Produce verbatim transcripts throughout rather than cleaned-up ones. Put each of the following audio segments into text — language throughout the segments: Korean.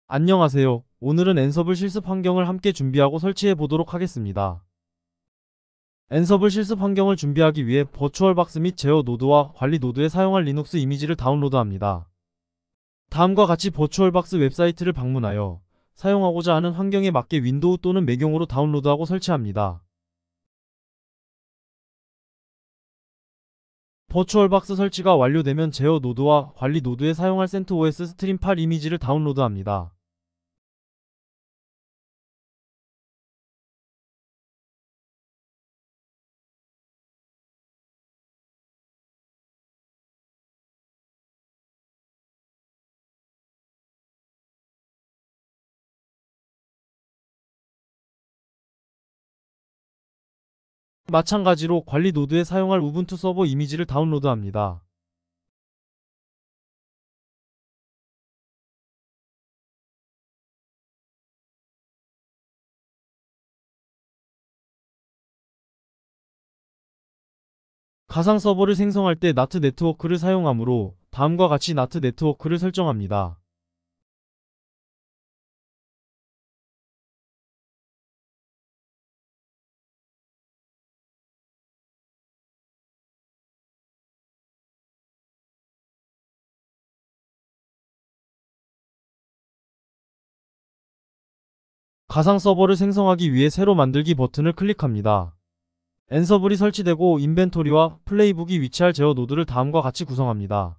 안녕하세요. 오늘은 앤서블 실습 환경을 함께 준비하고 설치해 보도록 하겠습니다. 앤서블 실습 환경을 준비하기 위해 버추얼박스 및 제어 노드와 관리 노드에 사용할 리눅스 이미지를 다운로드합니다. 다음과 같이 버추얼박스 웹사이트를 방문하여 사용하고자 하는 환경에 맞게 윈도우 또는 맥용으로 다운로드하고 설치합니다. 버추얼박스 설치가 완료되면 제어 노드와 관리 노드에 사용할 센트오에스 스트림 팔 이미지를 다운로드합니다. 마찬가지로 관리 노드에 사용할 우분투 서버 이미지를 다운로드합니다. 가상 서버를 생성할 때 나트 네트워크를 사용하므로 다음과 같이 나트 네트워크를 설정합니다. 가상 서버를 생성하기 위해 새로 만들기 버튼을 클릭합니다. 앤서블이 설치되고 인벤토리와 플레이북이 위치할 제어 노드를 다음과 같이 구성합니다.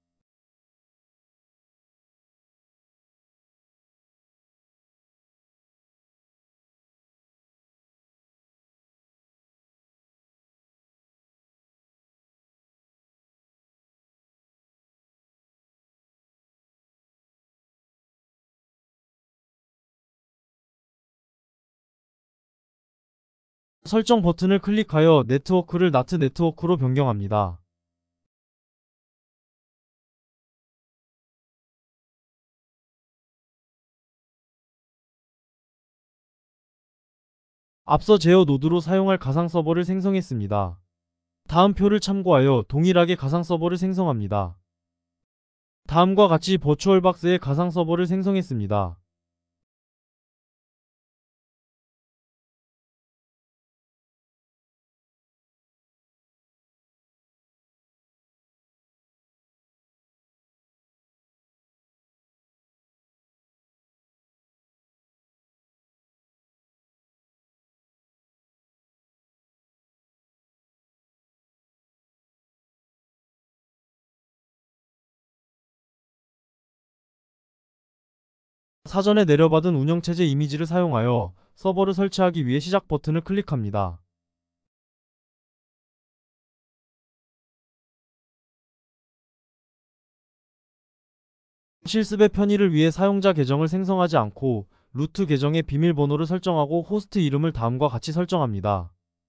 설정 버튼을 클릭하여 네트워크를 나트 네트워크로 변경합니다. 앞서 제어 노드로 사용할 가상 서버를 생성했습니다. 다음 표를 참고하여 동일하게 가상 서버를 생성합니다. 다음과 같이 버추얼박스에 가상 서버를 생성했습니다. 사전에 내려받은 운영체제 이미지를 사용하여 서버를 설치하기 위해 시작 버튼을 클릭합니다. 실습의 편의를 위해 사용자 계정을 생성하지 않고 루트 계정의 비밀번호를 설정하고 호스트 이름을 다음과 같이 설정합니다.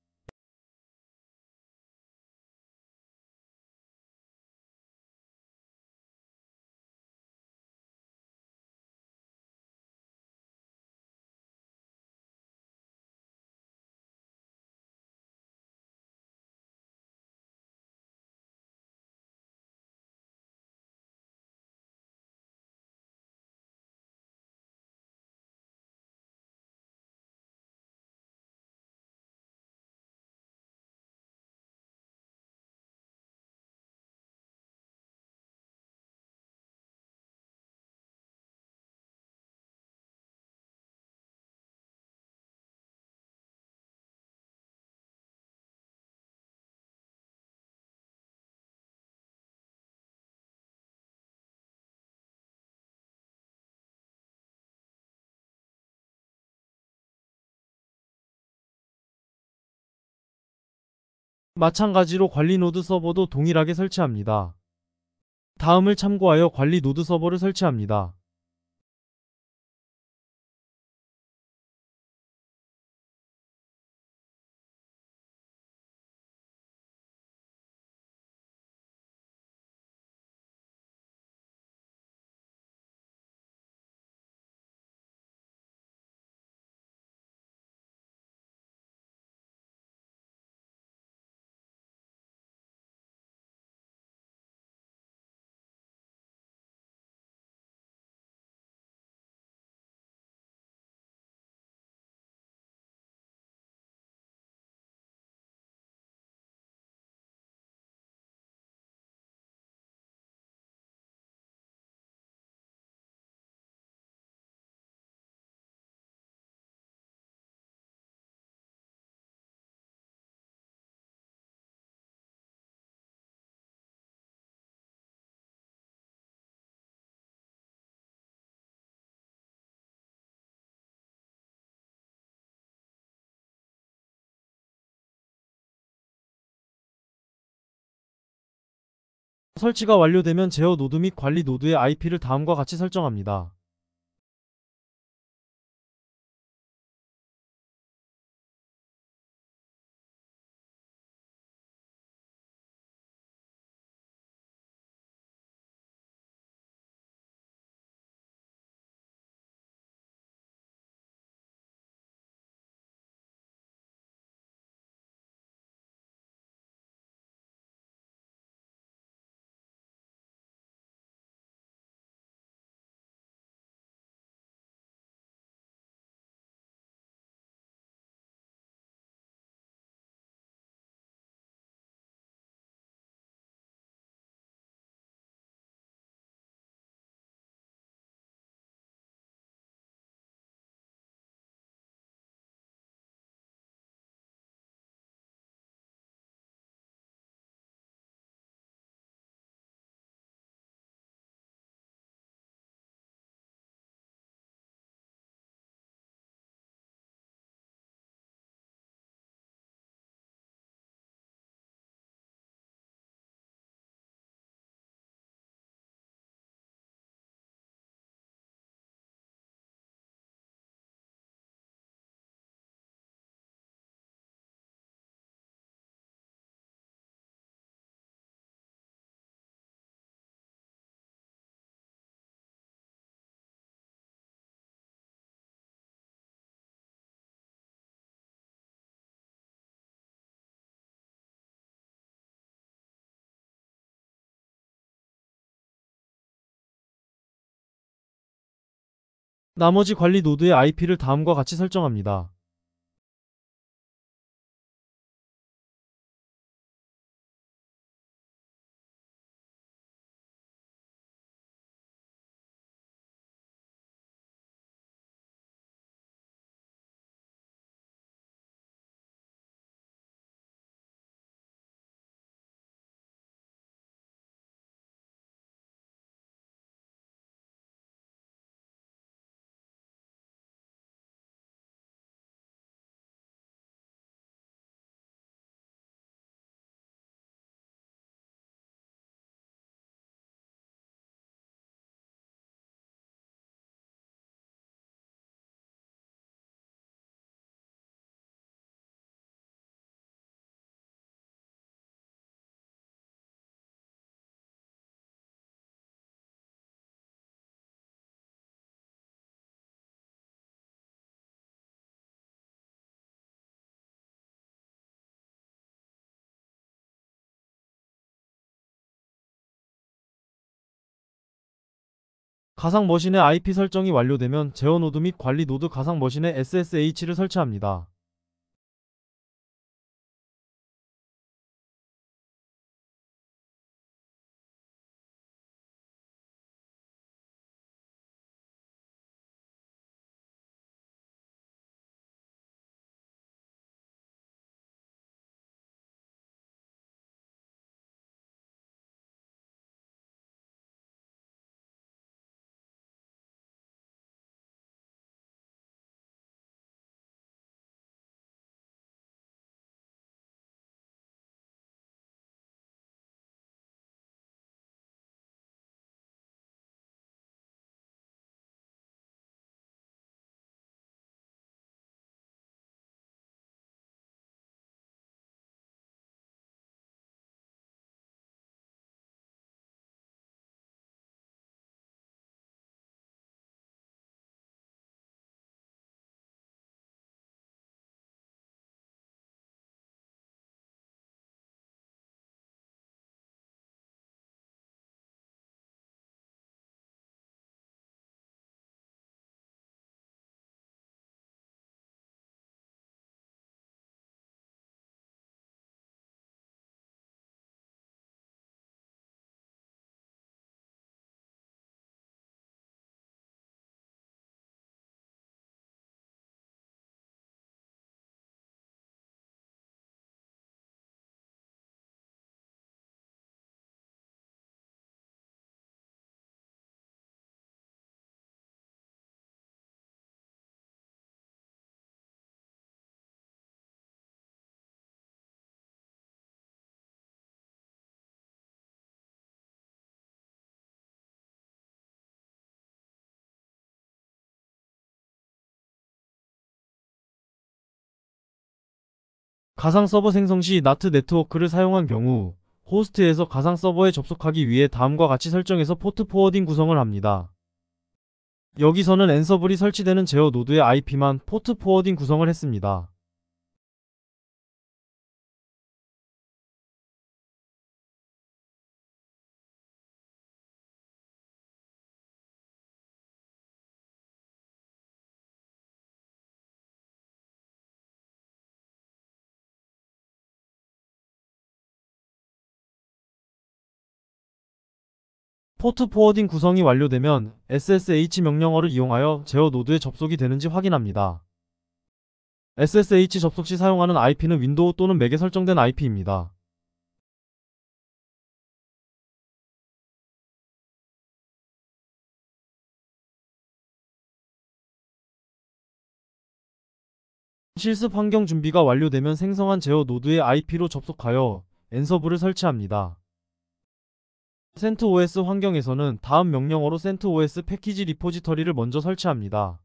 마찬가지로 관리 노드 서버도 동일하게 설치합니다. 다음을 참고하여 관리 노드 서버를 설치합니다. 설치가 완료되면 제어 노드 및 관리 노드의 아이피를 다음과 같이 설정합니다. 나머지 관리 노드의 아이피를 다음과 같이 설정합니다. 가상 머신의 아이피 설정이 완료되면 제어 노드 및 관리 노드 가상 머신에 에스에스에이치를 설치합니다. 가상 서버 생성 시 나트 네트워크를 사용한 경우 호스트에서 가상 서버에 접속하기 위해 다음과 같이 설정해서 포트 포워딩 구성을 합니다. 여기서는 엔서블이 설치되는 제어 노드의 아이피만 포트 포워딩 구성을 했습니다. 포트 포워딩 구성이 완료되면 에스에스에이치 명령어를 이용하여 제어 노드에 접속이 되는지 확인합니다. 에스에스에이치 접속 시 사용하는 아이피는 윈도우 또는 맥에 설정된 아이피입니다. 실습 환경 준비가 완료되면 생성한 제어 노드의 아이피로 접속하여 엔서블을 설치합니다. 센트오에스 환경에서는 다음 명령어로 센트오에스 패키지 리포지터리를 먼저 설치합니다.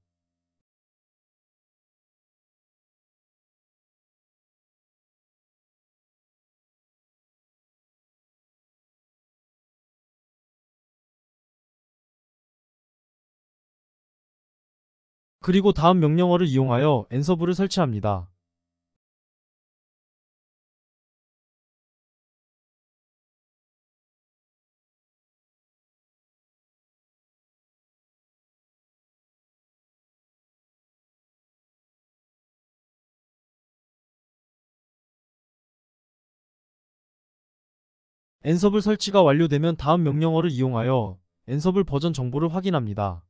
그리고 다음 명령어를 이용하여 엔서블을 설치합니다. 엔서블 설치가 완료되면 다음 명령어를 이용하여 엔서블 버전 정보를 확인합니다.